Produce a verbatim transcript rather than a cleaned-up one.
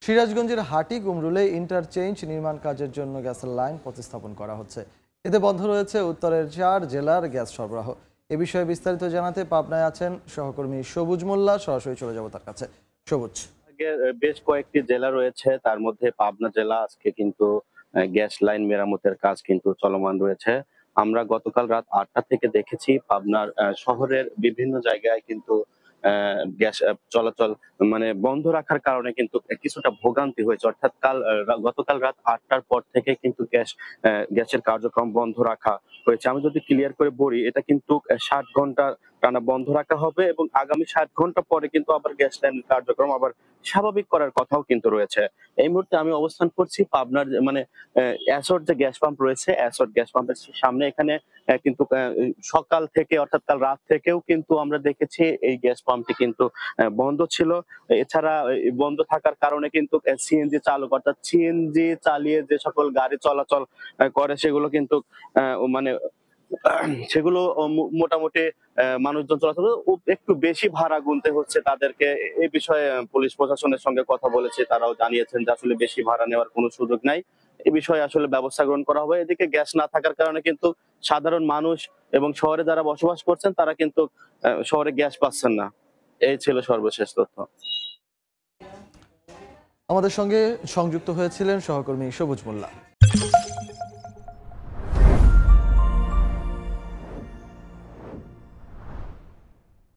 সিরাজগঞ্জের হাটি কুমরুলে ইন্টারচেঞ্জ নির্মাণ কাজের জন্য গ্যাসের লাইন প্রতিস্থাপন করা হচ্ছে। এতে বন্ধ রয়েছে উত্তরের চার জেলার গ্যাস সরবরাহ। এ বিষয়ে বিস্তারিত জানাতে পাবনায় আছেন সহকর্মী সবুজ মোল্লা। সরাসরি চলে যাব তার কাছে। সবুজ, বেশ কয়েকটি জেলা রয়েছে, তার মধ্যে পাবনা জেলা আজকে কিন্তু গ্যাস লাইন মেরামতের কাজ কিন্তু চলমান রয়েছে। আমরা গতকাল রাত আটটা থেকে দেখেছি পাবনার শহরের বিভিন্ন জায়গায় কিন্তু গ্যাস চলাচল মানে বন্ধ রাখার কারণে কিন্তু কিছুটা ভোগান্তি হয়েছে। অর্থাৎ কাল গতকাল রাত আটটার পর থেকে কিন্তু গ্যাস গ্যাসের কার্যক্রম বন্ধ রাখা হয়েছে। আমি যদি ক্লিয়ার করে বলি, এটা কিন্তু ষাট ঘন্টা টানা বন্ধ রাখা হবে এবং আগামী ষাট ঘন্টা পরে কিন্তু আবার গ্যাস লাইনের কার্যক্রম আবার স্বাভাবিক করার কথাও কিন্তু রয়েছে। এই মুহূর্তে আমি অবস্থান করছি পাবনার মানে অ্যাসোর যে গ্যাস পাম্প রয়েছে, অ্যাসোর গ্যাস পাম্পের সামনে। এখানে কিন্তু সকাল থেকে অর্থাৎ কাল রাত থেকেও কিন্তু আমরা দেখেছি এই গ্যাস পাম্পটি কিন্তু বন্ধ ছিল। এছাড়া বন্ধ থাকার কারণে কিন্তু সিএনজি চালক অর্থাৎ সিএনজি চালিয়ে যে সকল গাড়ি চলাচল করে সেগুলো কিন্তু মানে সেগুলো মোটামুটি মানুষজন চলাচল একটু বেশি ভাড়া গুনতে হচ্ছে তাদেরকে। এই বিষয়ে পুলিশ প্রশাসনের সঙ্গে কথা বলেছে, তারাও জানিয়েছেন যে আসলে বেশি ভাড়া নেওয়ার কোনো সুযোগ নাই, এই বিষয়ে আসলে ব্যবস্থা গ্রহণ করা হবে। এদিকে গ্যাস না থাকার কারণে কিন্তু সাধারণ মানুষ এবং শহরে যারা বসবাস করছেন তারা কিন্তু শহরে গ্যাস পাচ্ছেন না। এই ছিল সর্বশেষ তথ্য। আমাদের সঙ্গে সংযুক্ত হয়েছিলেন সহকর্মী সবুজ মোল্লা।